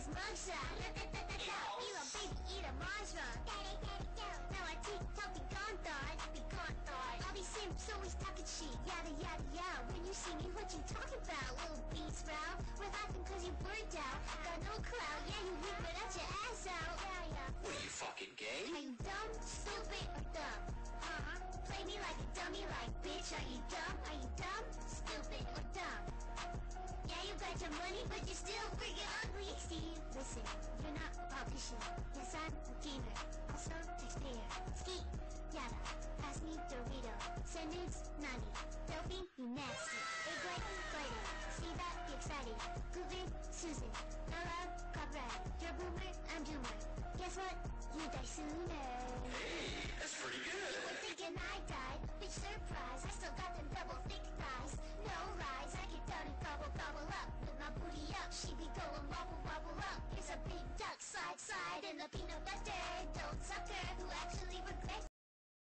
his mugshot. You a baby, eat a marshmallow. Now I TikTok be gone thought. All these simps always talking shit, yada yada yada. When you see me, what you talking about? Little beat sprout. We're laughing cause you burnt out. Got no clout, yeah, you weak without your ass out. What are you fucking gay? Are you dumb, stupid, or dumb? Play me like a dummy, like bitch. Are you dumb? Are you dumb, stupid, or dumb? Yeah, you got your money, but you're still freaking ugly. Steve, listen, you're not a politician. Yes, I'm a gamer, also taxpayer. Skeet, yada, pass me Dorito. Send nudes, nani. Delphine, you nasty. Egg white, flirty. See that, be excited. Goovin, Susan. No love, copyright. You're a boomer, I'm doomer. Guess what? You die sooner. Hey, that's pretty good. You were thinking I died. Bitch, surprise. I still got them double thick thighs.